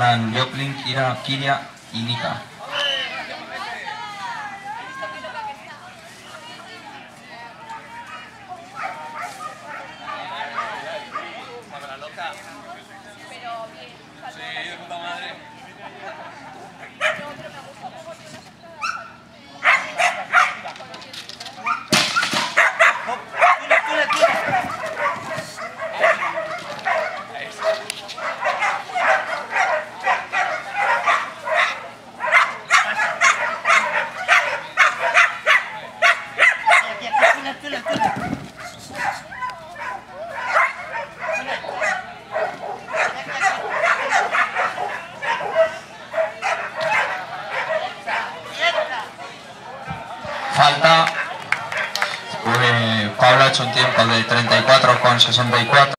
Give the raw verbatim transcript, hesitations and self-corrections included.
Quedan Joplin, Kira, Kiria y Nika. Falta. Eh, Pablo ha hecho un tiempo de treinta y cuatro con sesenta y cuatro.